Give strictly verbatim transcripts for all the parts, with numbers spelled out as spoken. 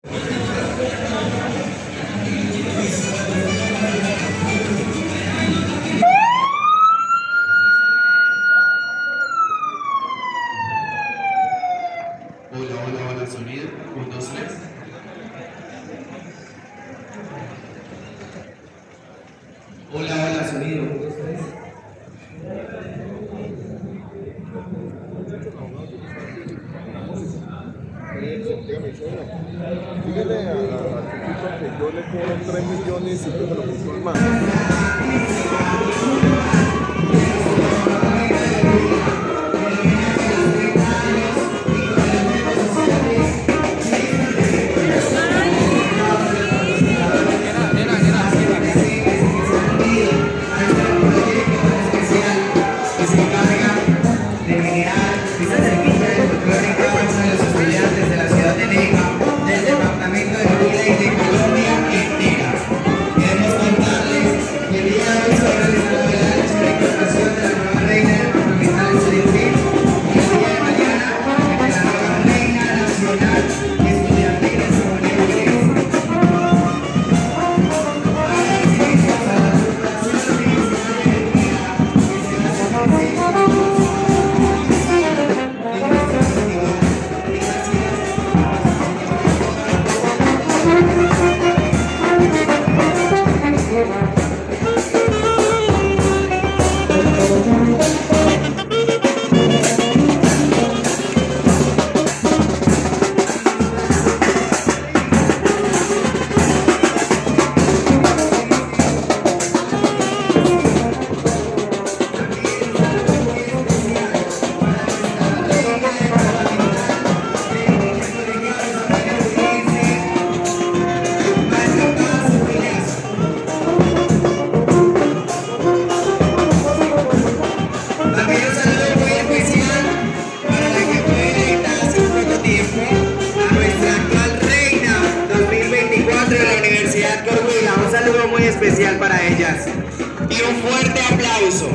Hola, hola, hola, sonido. Un, dos, tres. Hola, hola, sonido. Un, dos, tres. Dígale a, a, a Chuchito que yo le cobro tres millones y yo me lo puso más. Especial para ellas y un fuerte aplauso.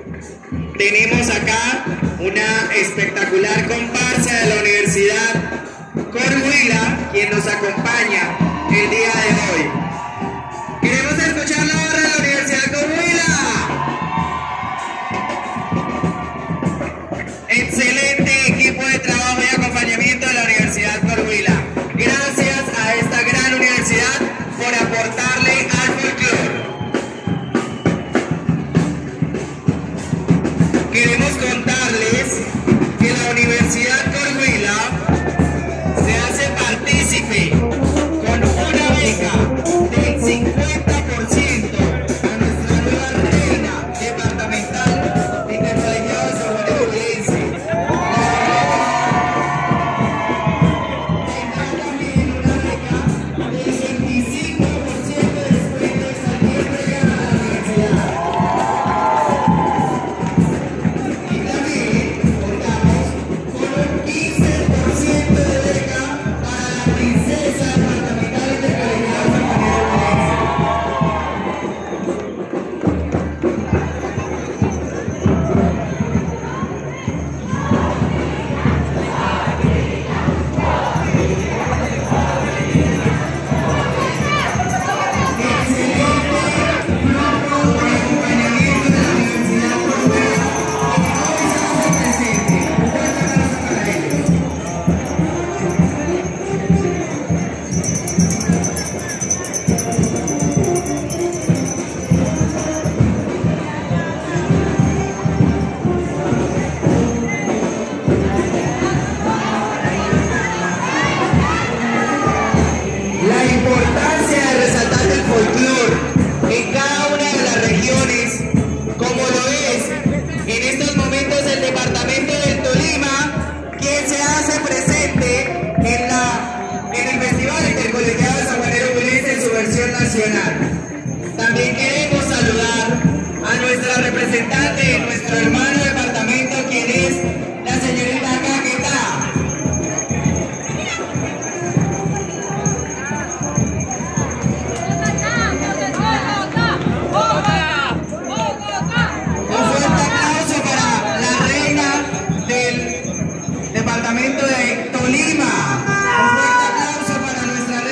Tenemos acá una espectacular comparsa de la Universidad Cor Huila, quien nos acompaña el día de hoy. Queremos escuchar la hora de la Universidad Cor Huila. Excelente equipo de trabajo y acompañamiento de la Universidad Cor Huila. Gracias a esta gran universidad por aportarle al folclore. Queremos contarles que la Universidad Cor Huila se hace partícipe con una beca del cincuenta por ciento a nuestra nueva reina departamental de Intercolegiado de San Juan Huilense. Tendrá también una beca del veinticinco por ciento de descuento de septiembre a la universidad. Y también contamos con un quince por ciento de beca para la princesa departamental intercolegiada San Juan Huilense. La importancia de resaltar el folclore en cada una de las regiones, como lo es en estos momentos el departamento del Tolima, quien se hace presente en, la, en el Festival Intercolegiado de San Juan Huilense en su versión nacional. También queremos saludar a nuestra representante de nuestro hermano departamento, quien es la señorita Caquetá. Departamento de Tolima. Un fuerte aplauso para nuestra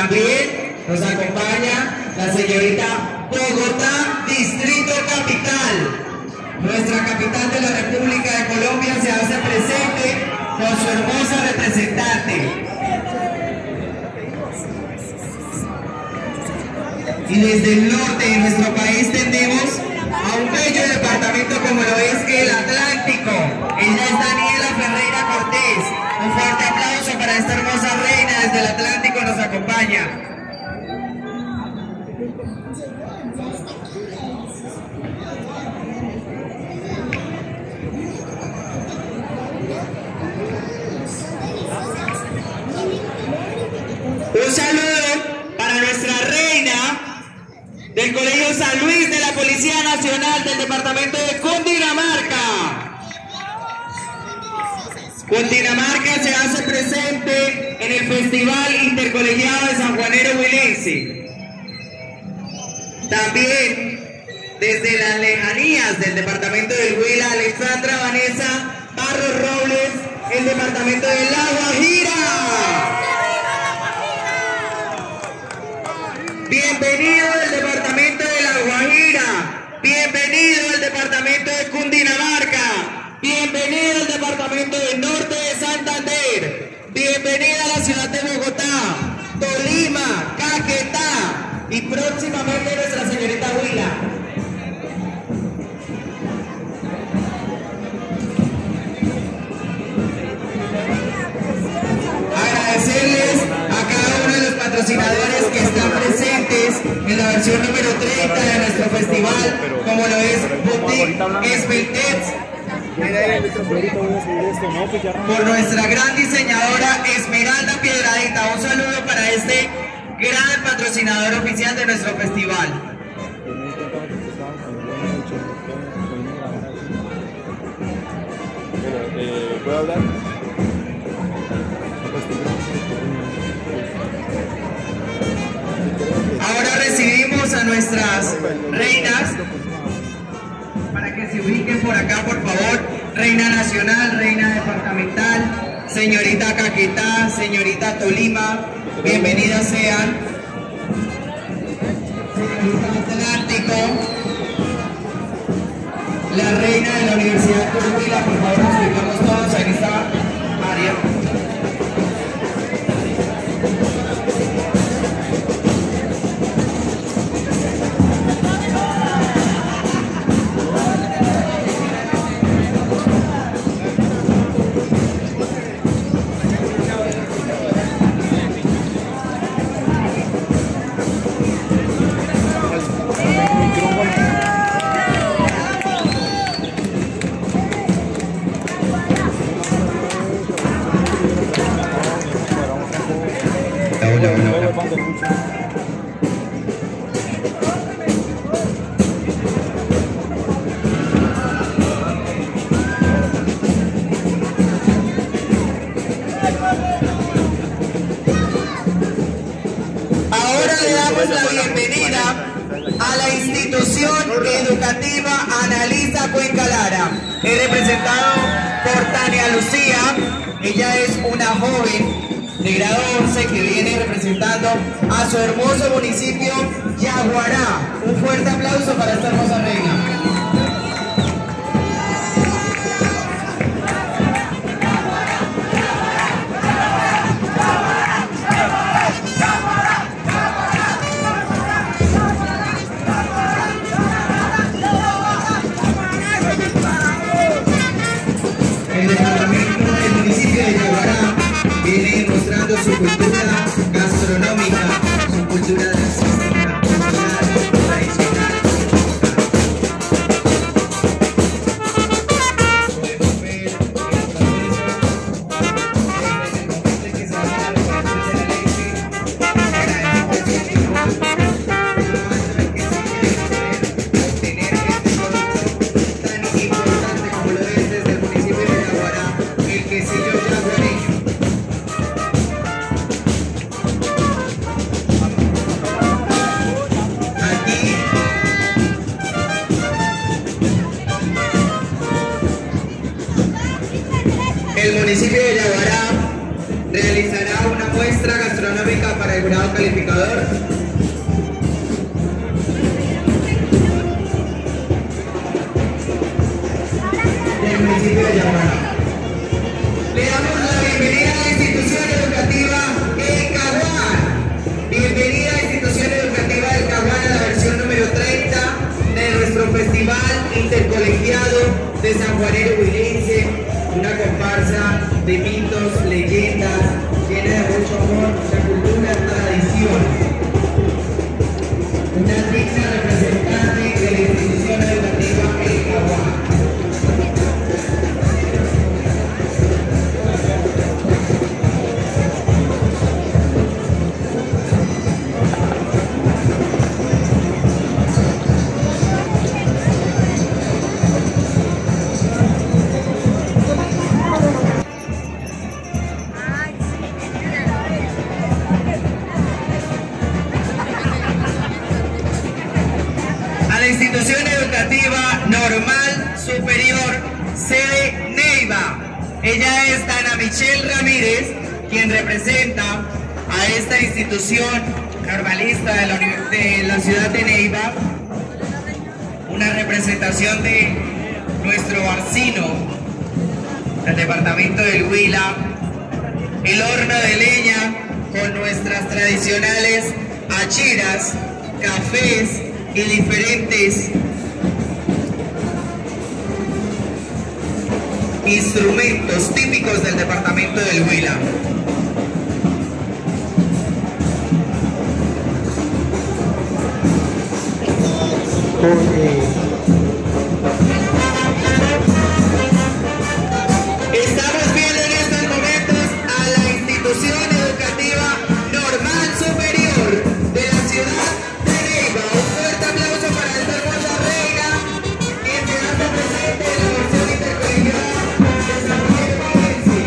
También nos acompaña la señorita Bogotá, Distrito Capital. Nuestra capital de la República de Colombia se hace presente con su hermosa representante. Y desde el norte de nuestro país tendemos a un bello departamento como lo es el Atlántico. Ella es Daniela Ferreira Cortés. Un fuerte aplauso para esta hermosa reina desde el Atlántico, nos acompaña. Un saludo para nuestra reina del Colegio San Luis de la Policía Nacional del Departamento de Cundinamarca. Cundinamarca se hace presente en el Festival Intercolegiado de San Juanero Huilense. También desde las lejanías del Departamento del Huila, Alexandra Vanessa Barros Robles, el Departamento de La Guajira. Bienvenido del departamento de La Guajira, bienvenido al departamento de Cundinamarca, bienvenido al departamento del norte de Santander, bienvenida a la ciudad de Bogotá, Tolima, Caquetá y próximamente nuestra señorita Huila. Agradecerles a cada uno de los patrocinadores que están presentes en la versión número treinta de nuestro festival, como lo es Boutique Esbeltex, por nuestra gran diseñadora Esmeralda Piedradita. Un saludo para este gran patrocinador oficial de nuestro festival. ¿Puedo hablar? Ahora recibimos a nuestras reinas para que se ubiquen por acá, por favor. Reina nacional, reina departamental, señorita Caquetá, señorita Tolima, bienvenidas sean. Señorita Atlántico, la reina de la Universidad de Huila, por favor nos ubicamos todos en esta área. La bienvenida a la institución educativa Analisa Cuenca Lara. Es representado por Tania Lucía. Ella es una joven de grado once que viene representando a su hermoso municipio Yaguará. Un fuerte aplauso para esta hermosa reina. Su cultura gastronómica, su cultura artística, cultural, tradicional. Podemos ver el proceso desde el momento en que se hace la preparación de la leche para este proceso, hasta el que sigue poder obtener este producto tan importante como lo es desde el municipio de Yaguará, el quesillo yaguareño. El municipio de Yaguará realizará una muestra gastronómica para el jurado calificador. Del municipio de Yaguara. Le damos la bienvenida a la institución educativa El Caguán. Bienvenida a la institución educativa El Caguán a la versión número treinta de nuestro Festival Intercolegiado de San Juanero Huilense, una comparsa de mitos, leyendas, llena de mucho amor, mucha cultura, tradición. Una digna representante de la institución educativa El Caguán. Institución Educativa Normal Superior, sede Neiva. Ella es Dana Michelle Ramírez, quien representa a esta institución normalista de la, de la ciudad de Neiva. Una representación de nuestro barcino del departamento del Huila. El horno de leña con nuestras tradicionales achiras, cafés y diferentes instrumentos típicos del departamento del Huila. Estamos viendo en estos momentos a la institución educativa Normal Superior de la ciudad de Neiva. Un fuerte aplauso para esta hermosa reina, quien se hace presente en la versión intercolegiada de San Juanero Huilense.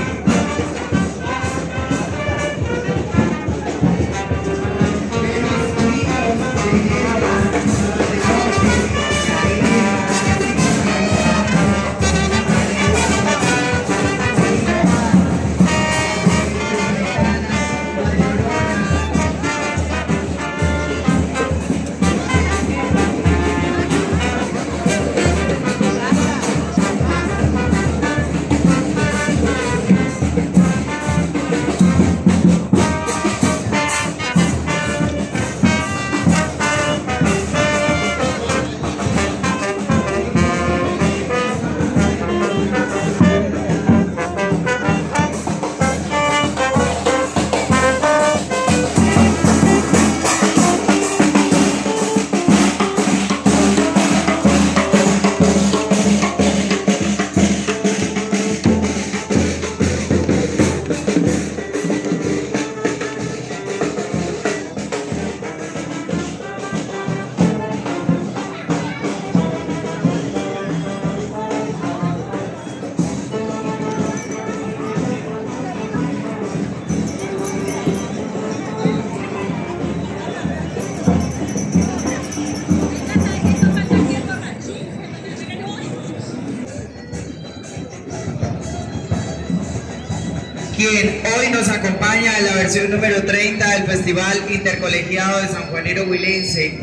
Quien hoy nos acompaña en la versión número treinta del Festival Intercolegiado de San Juanero Huilense,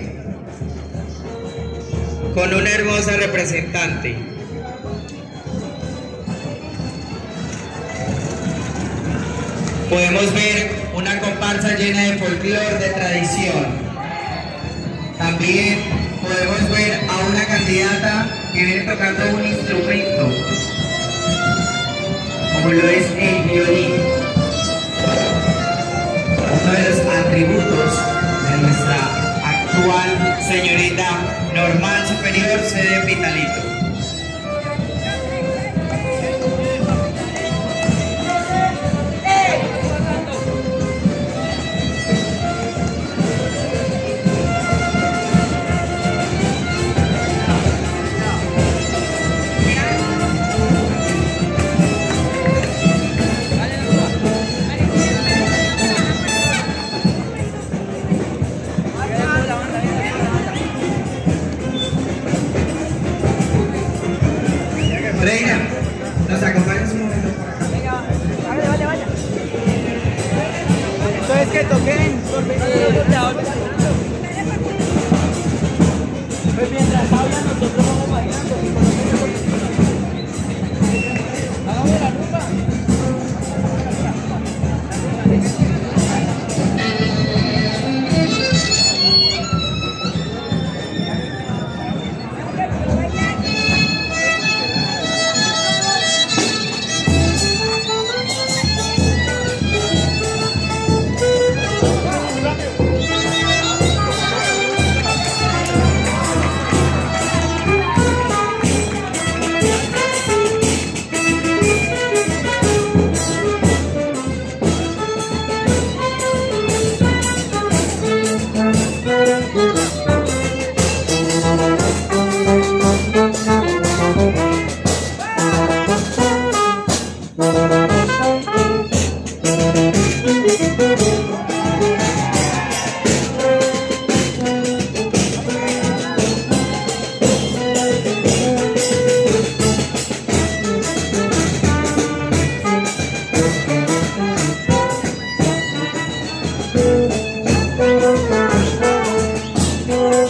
con una hermosa representante. Podemos ver una comparsa llena de folclore, de tradición. También podemos ver a una candidata que viene tocando un instrumento, como lo es el violín, uno de los atributos de nuestra actual señorita Normal Superior, sede Vitalito.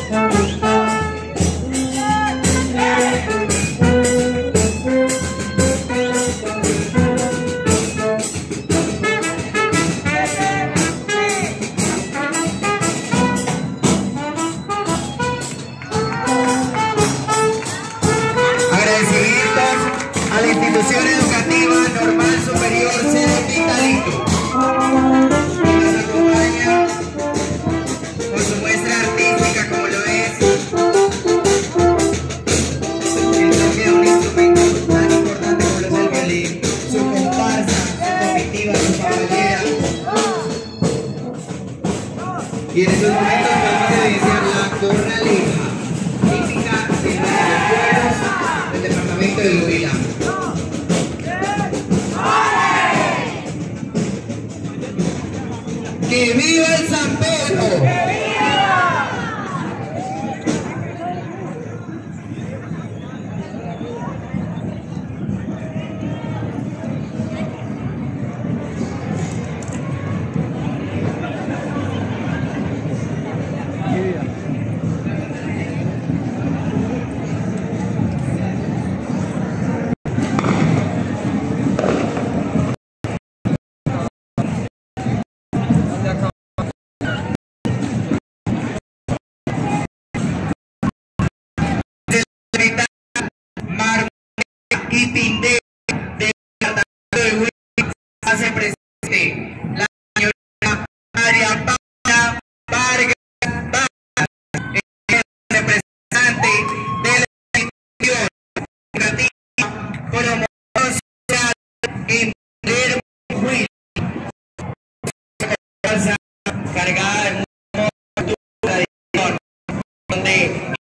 A la institución educativa normal superior Sede Pintadito, que nos acompaña con su muestra artística, como lo es el toque de un instrumento tan importante como lo es el violín, su comparsa, su comitiva, su caballera. Y en estos momentos podemos evidenciar la corraleja, típica de nuestros pueblos del departamento del Huila. ¡Que viva el San Pedro! Y Pindé del departamento de Huila hace presente la señora María Paula Vargas Vargas, representante de la institución educativa promoción social en Palermo, Huila, cargada de una tradición donde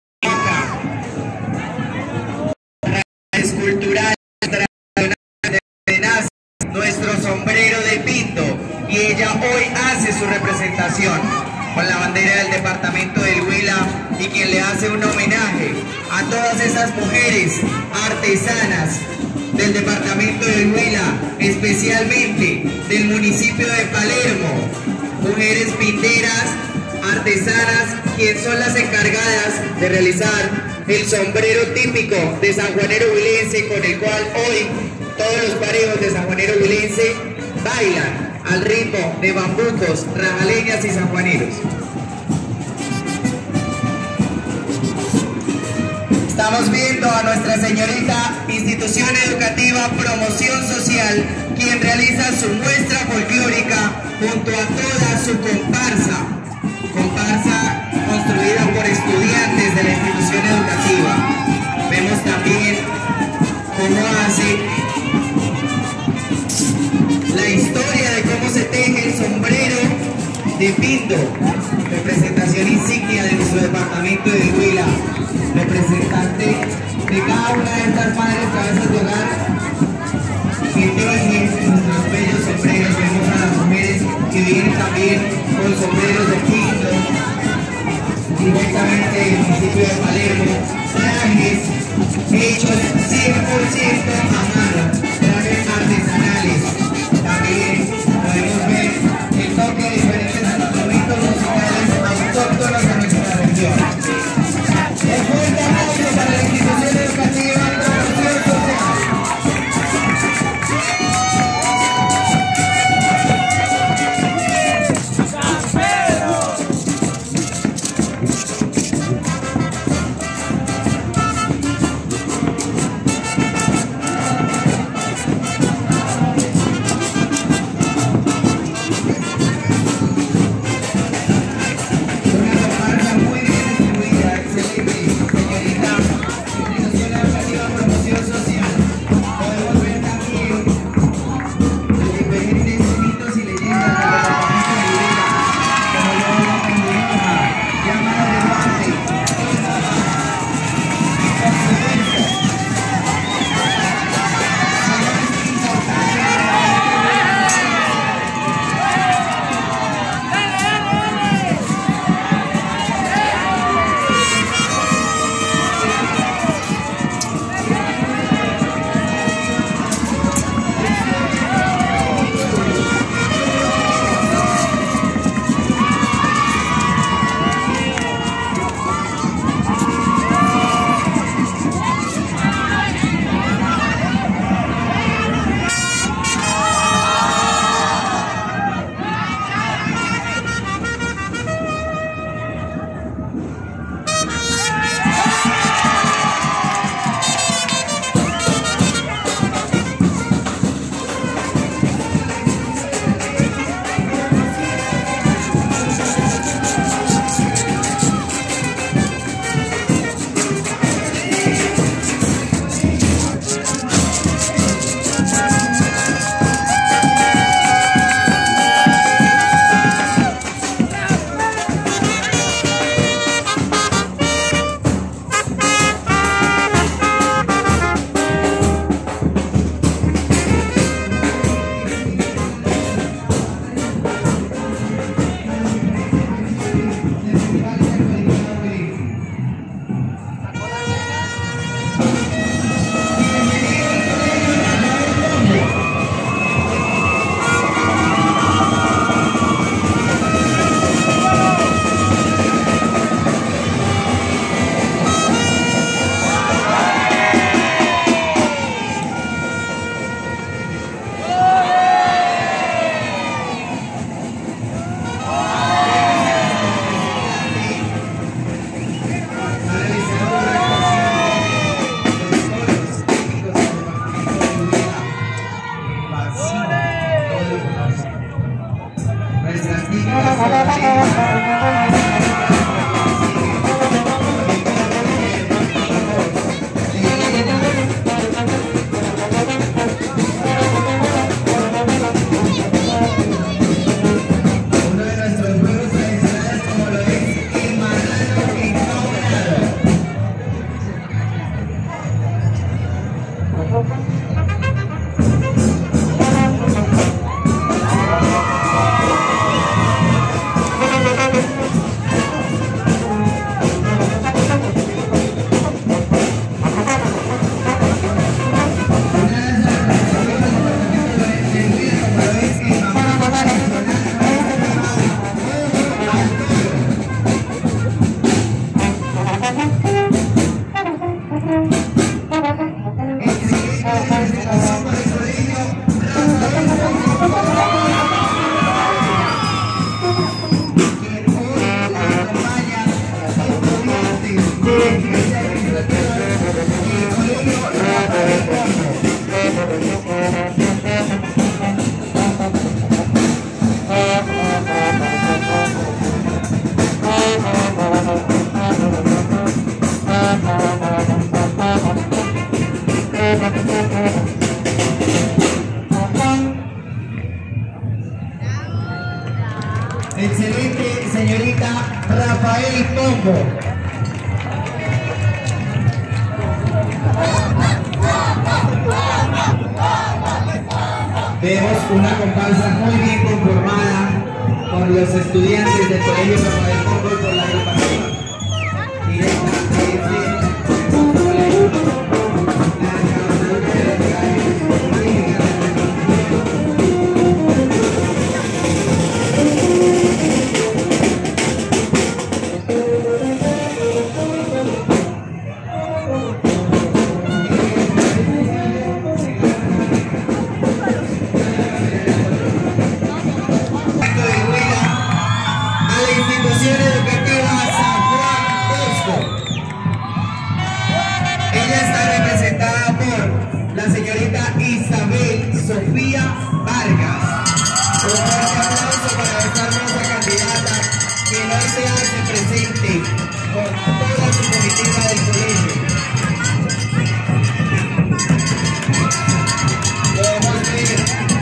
cultural tradicional de nace nuestro sombrero de pinto, y ella hoy hace su representación con la bandera del departamento del Huila, y quien le hace un homenaje a todas esas mujeres artesanas del departamento del Huila, especialmente del municipio de Palermo, mujeres pinteras, artesanas, quienes son las encargadas de realizar el sombrero típico de sanjuanero huilense, con el cual hoy todos los parejos de sanjuanero huilense bailan al ritmo de bambucos, rajaleñas y sanjuaneros. Estamos viendo a nuestra señorita institución educativa Promoción Social, quien realiza su muestra folclórica junto a toda su comparsa, comparsa construida por estudiantes de la institución educativa. Vemos también cómo hace la historia de cómo se teje el sombrero de pinto, representación insignia de nuestro departamento de Huila, representante de cada una de estas madres cabezas de hogar que tejen nuestros bellos sombreros. Vemos a las mujeres que vienen también con sombreros de pinto directamente del municipio de Palermo, trajes hechos cien por ciento a mano, trajes artesanales. También podemos ver el toque de diferentes instrumentos musicales autóctonos de nuestra región. Un fuerte aplauso para la institución educativa Promoción Social. Excelente, señorita Rafael Pombo. Vemos una comparsa muy bien conformada con los estudiantes del Colegio Rafael Pombo por la agrupación directa desde el colegio. La señorita Isabel Sofía Vargas. Un fuerte aplauso para esta hermosa candidata que hoy se hace presente con toda su comitiva del colegio. Podemos ver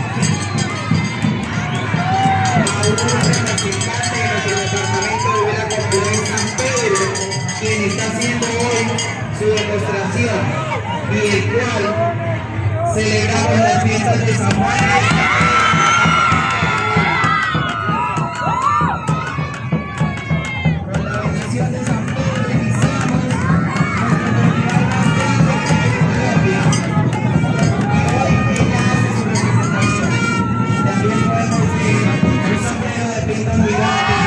a una representante de nuestro departamento de la Cultural San Pedro, quien está haciendo hoy su demostración y el cual celebramos las fiestas de San Juan. Con la bendición de San Pedro iniciamos nuestro festival más grande de Colombia. Y hoy ella hace su representación. También podemos ver un sombrero de pinto gigante.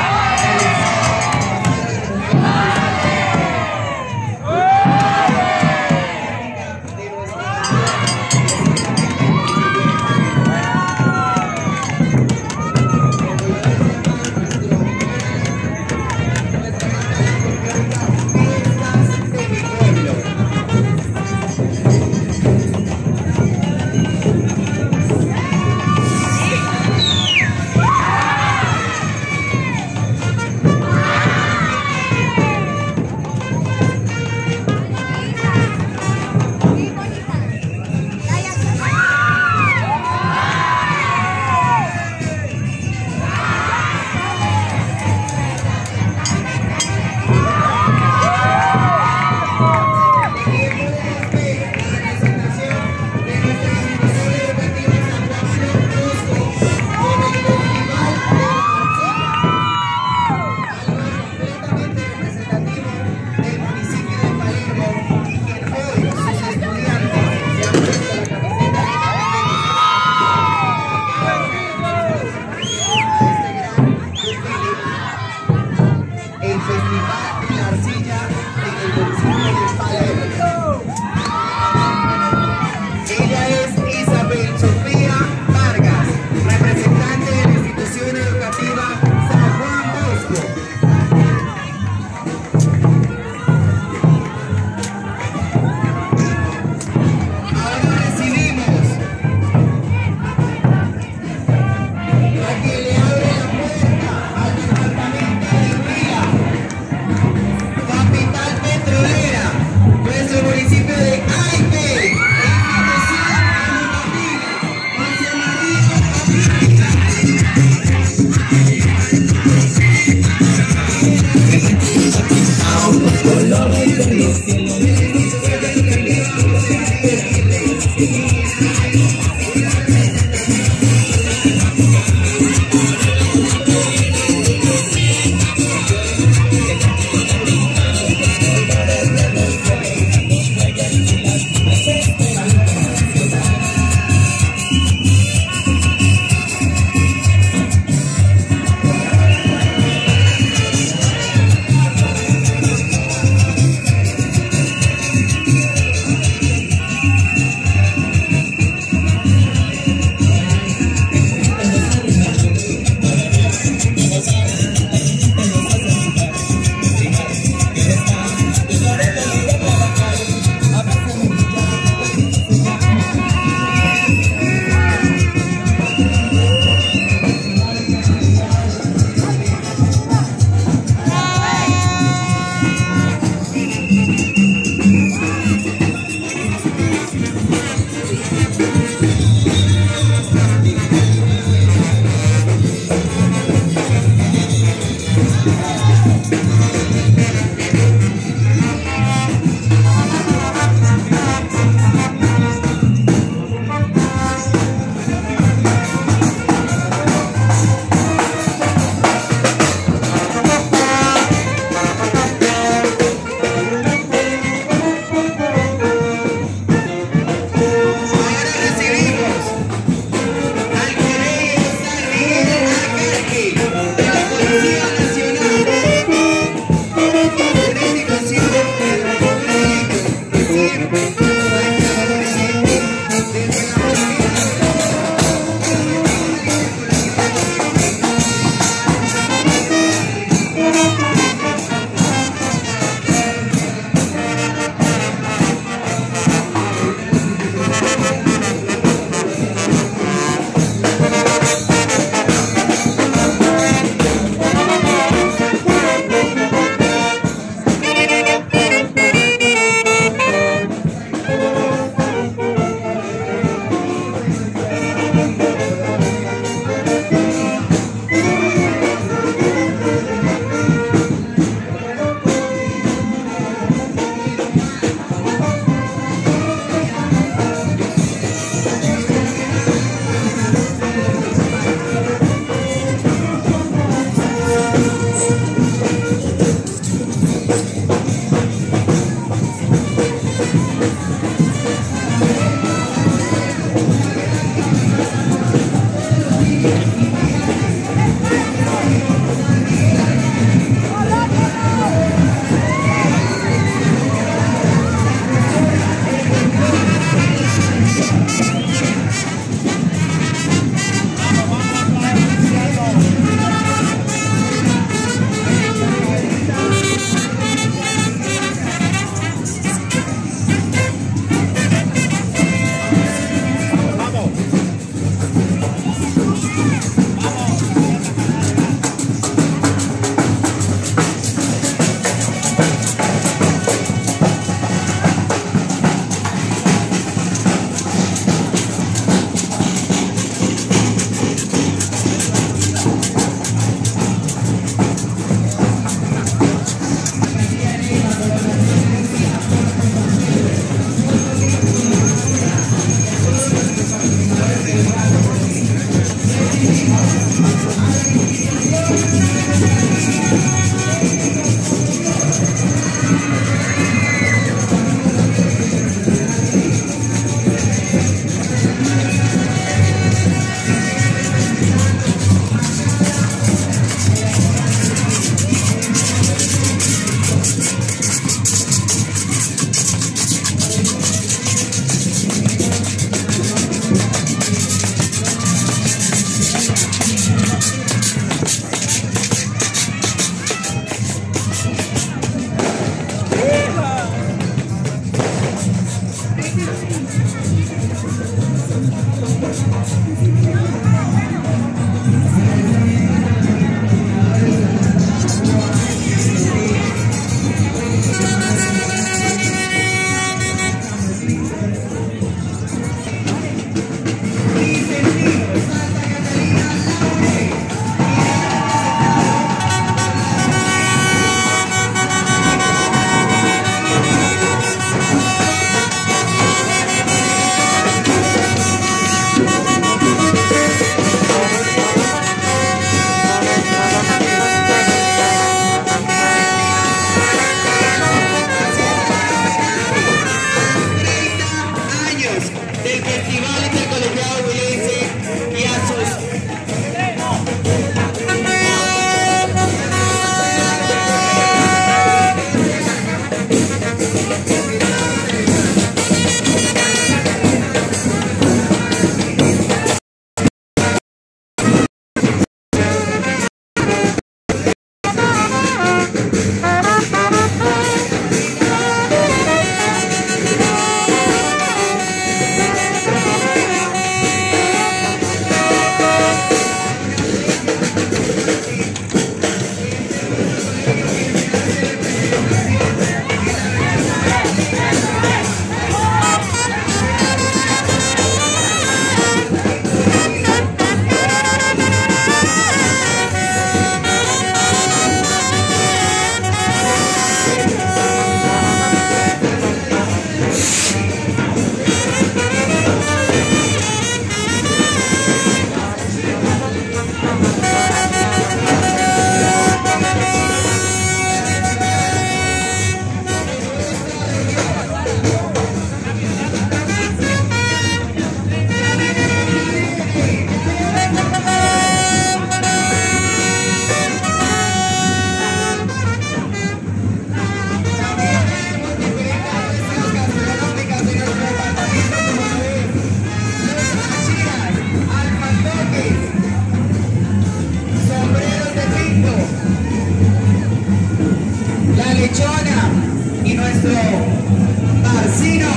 nuestro Barcino.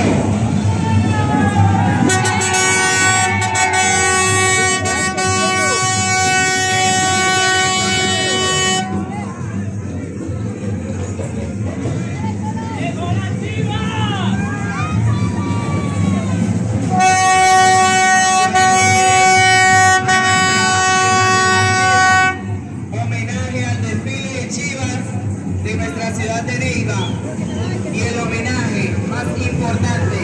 De nuestra ciudad de Neiva y el homenaje más importante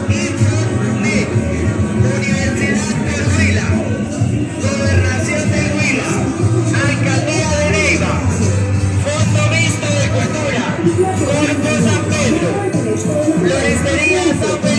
Infotnet, Universidad del Huila, Gobernación del Huila, Alcaldía de Neiva, Fondo Mixto de Cultura, Corpo San Pedro, Floristería San Pedro.